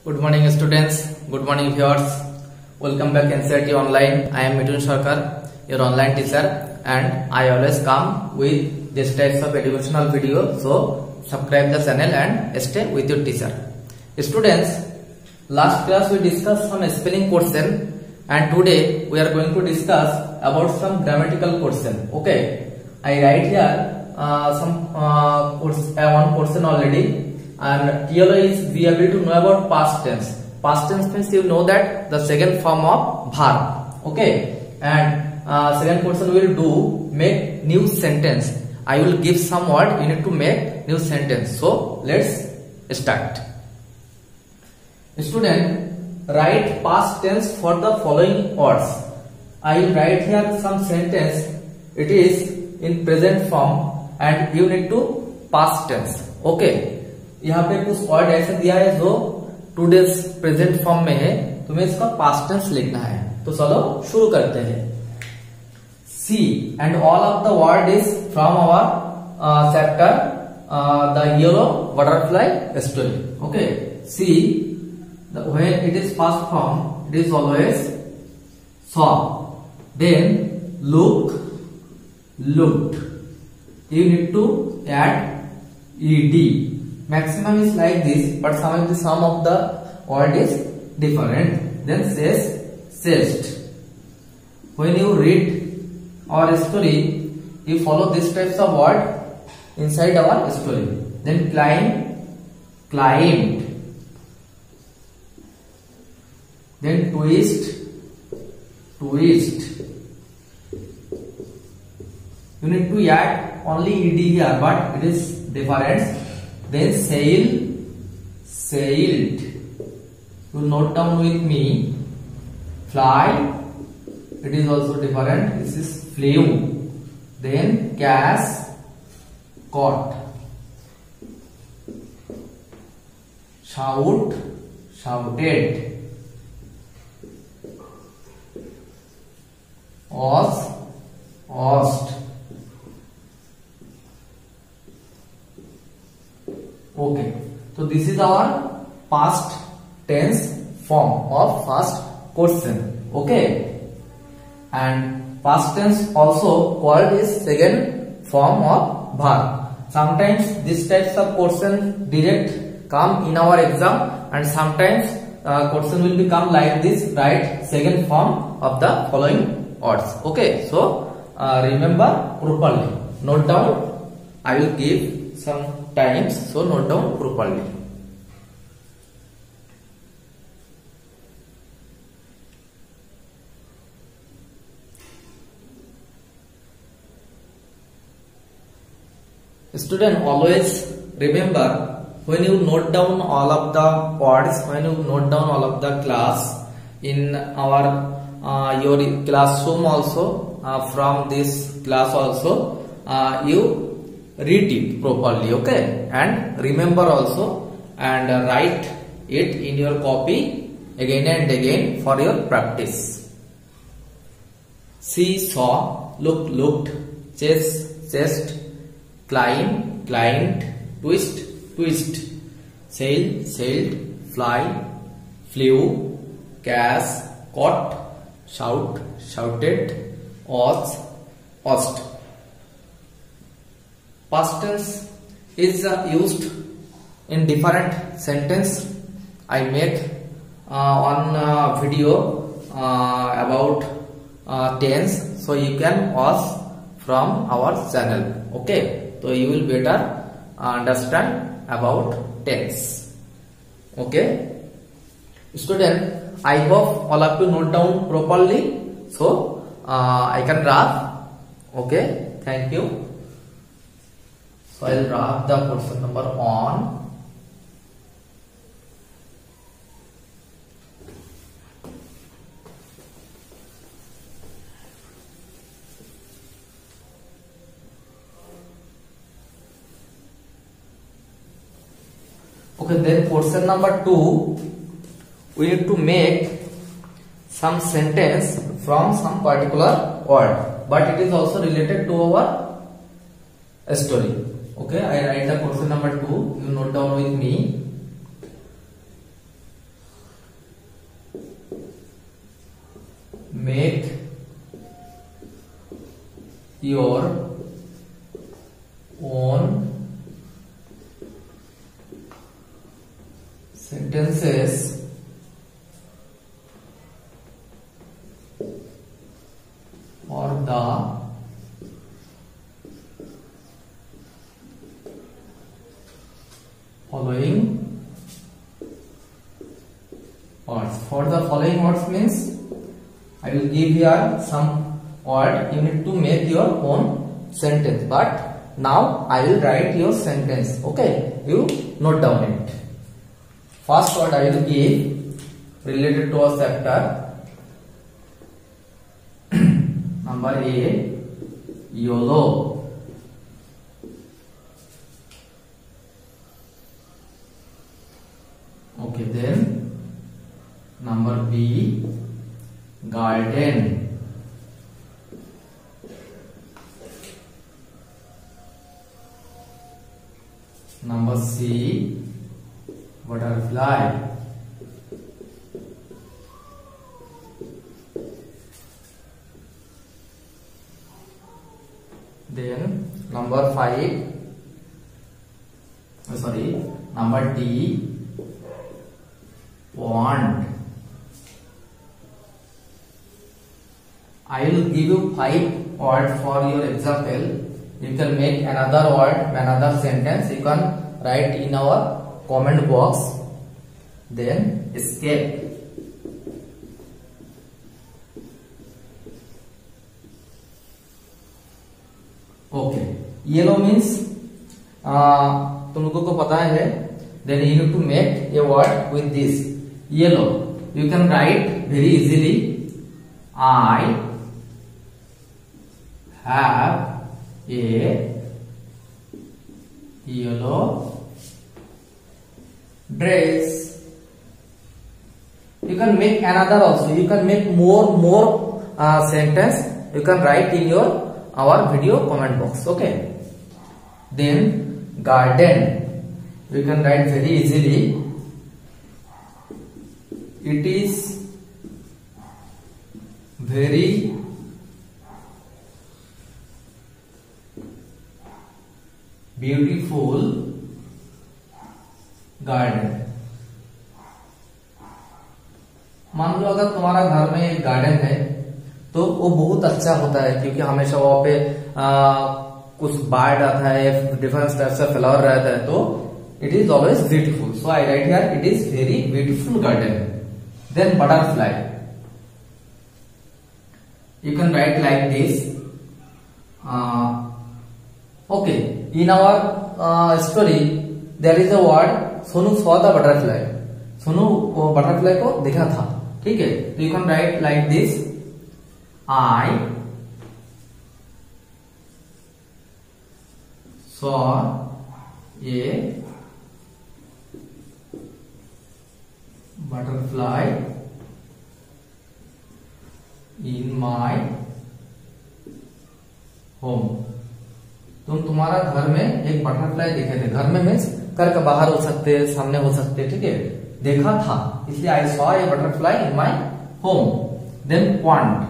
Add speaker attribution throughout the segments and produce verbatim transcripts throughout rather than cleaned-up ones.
Speaker 1: Good morning students, good morning viewers. Welcome back N C E R T online. I am Mithun Sarkar, your online teacher, and I always come with this types of educational video. So subscribe the channel and stay with your teacher. Students, last class we discussed some spelling question, and today we are going to discuss about some grammatical question. Okay, I write here uh, some uh, course, uh, one question already. And T L O is be able to know about past tense. Past tense means you know that the second form of verb. Okay, and uh, second question will do make new sentence. I will give some word. You need to make new sentence. So let's start. Student, write past tense for the following words. I will write here some sentence. It is in present form, and you need to past tense. Okay. यहाँ पे कुछ word ऐसे दिया है जो today's present form में है, तुम्हें इसका पास्ट टेंस लिखना है. तो चलो शुरू करते हैं. See and all of the word is from our chapter the yellow butterfly story. Okay, see when it is past form it is always saw. Then look, looked. You need to add ed. Maximum is like this, but some of the sum of the word is different. Then says, said. When you read our story, you follow this types of word inside our story. Then climb, climbed. Then twist, twist. You need to add only ed here, but it is different. Then sail, sailed. You note down with me. Fly, it is also different. This is flew. Then catch, caught. Shout, shouted. Ask, asked. Okay, so this is our past tense form of past question. Okay, and past tense also called is second form of verb. Sometimes this types of question direct come in our exam, and sometimes uh, question will become like this, right? Second form of the following words. Okay, so uh, remember properly. Note down. I will give some times, so note down properly. Student, always remember, when you note down all of the words, when you note down all of the class in our uh, your classroom also, uh, from this class also, uh, you read it properly. Okay, and remember also, and uh, write it in your copy again and again for your practice. See, saw, look, looked, chase, chased, climb, climbed, twist, twist, sail, sailed, fly, flew, catch, caught, shout, shouted, ask, asked. Past tense is uh, used in different sentence. I make uh, one uh, video uh, about uh, tense, so you can watch from our channel. Okay, so you will better understand about tense. Okay, student, I hope all of you note down properly, so uh, I can wrap. Okay, thank you. So I will wrap the question number on. Okay, then question number two, we need to make some sentence from some particular word, but it is also related to our story. Okay, I write the question number two. You note down with me. your own sentences for the following words. For the following words means I will give here some word, you need to make your own sentence, but now I will write your sentence. Okay, you note down it. First word I will give related to a chapter. Number A, YOLO. Okay, then number B, garden. Number C, butterfly. Then number five, oh sorry, number D, wand. I will give you five words for your example. You can make another word, another sentence. You can write in our comment box. Then escape. Okay. Yellow means uh, तुम लोगों को पता है. Then you need to make a word with this yellow. You can write very easily. I have a yellow dress. You can make another also. You can make more more uh, sentence. You can write in your our video comment box. Okay. Then garden. You can write very easily. It is very beautiful garden. मान लो अगर तुम्हारा घर में एक garden है तो वो बहुत अच्छा होता है, क्योंकि हमेशा वहां पे आ, कुछ बाढ़ आता है, डिफरेंट टाइप से फ्लावर रहता है, तो it is always beautiful. So I write here it is very beautiful garden. Then butterfly. You can write like this. Okay, in our story there is a word Sonu saw the butterfly. Sonu वो butterfly को देखा था. ठीक है, तो you can write like this. I saw a butterfly in my home. तुम तुम्हारा घर में एक बटरफ्लाई देखे थे. घर में मीन्स घर के बाहर हो सकते हैं, सामने हो सकते हैं. ठीक है, देखा था, इसलिए I saw a butterfly in my home. Then pond.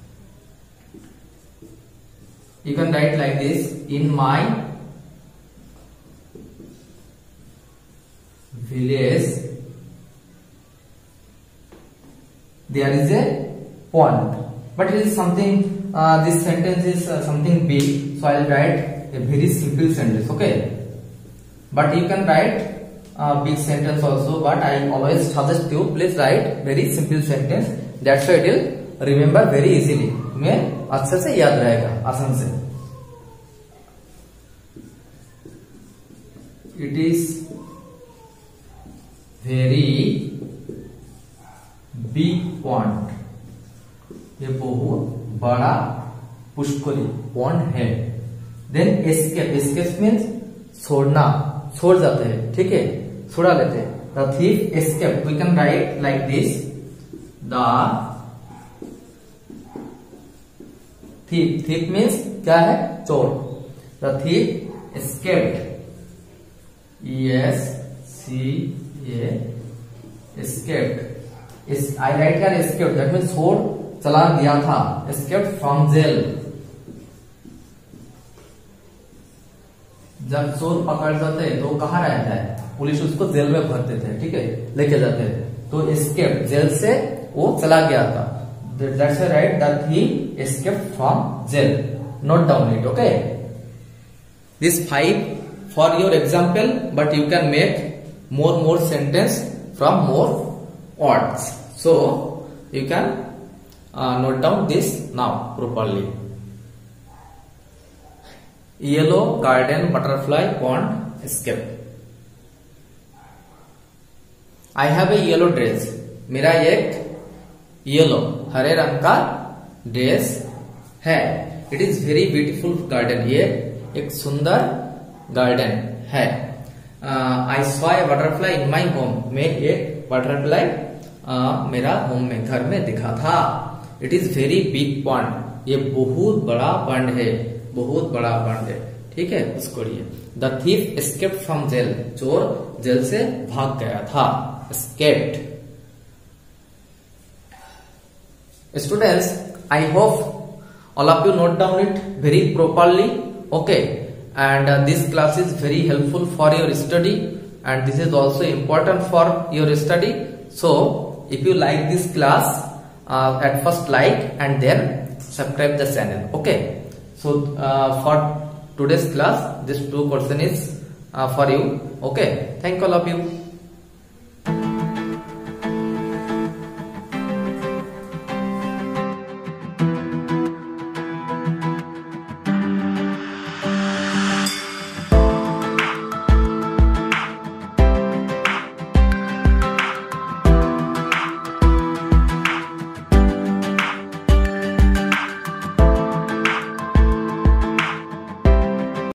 Speaker 1: You can write like this. In my village there is a pond, but it is something uh, this sentence is uh, something big, so I'll write a very simple sentence. Okay, but you can write a big sentence also, but I always suggest you please write very simple sentence. That's why it will remember very easily. तुम्हें अच्छे से याद रहेगा, आसान से. It is very big pond. ये बहुत बड़ा पुष्करी पॉन्ड है. Then escape. एस्केप मीन्स छोड़ना, छोड़ जाते हैं. ठीक है, छुड़ा लेते हैं. The thief escape. We can write like this. The thief. Thief means क्या है? चोर. The thief escaped. E S C A escaped. I write here escaped. That means छोड़ चला दिया था. Escaped from jail. जब चोर पकड़ जाते हैं तो कहाँ रहता है, पुलिस उसको जेल में भर देते हैं, ठीक है, लेके जाते हैं। तो एस्केप, जेल से वो चला गया था, that's right that he escape from jail. Note down it, okay. This five for your example, but you can make more more sentence from more words, so you can note down this now properly. Yellow garden butterfly pond escape. I have a yellow dress, मेरा एक yellow हरे रंग का dress है। It is very beautiful garden, ये एक सुंदर garden है। I saw a butterfly in my home, मैं एक बटरफ्लाई uh, मेरा होम में, घर में दिखा था। It is very big pond, ये बहुत बड़ा पॉन्ड है, बहुत बड़ा पॉन्ड है, ठीक है, उसको लिए। The thief escape from jail, चोर जेल से भाग गया था, escaped. Students, I hope all of you note down it very properly, okay, and uh, this class is very helpful for your study, and this is also important for your study. So if you like this class, uh, at first like and then subscribe the channel, okay. So uh, for today's class, this two question is uh, for you, okay. Thank all of you.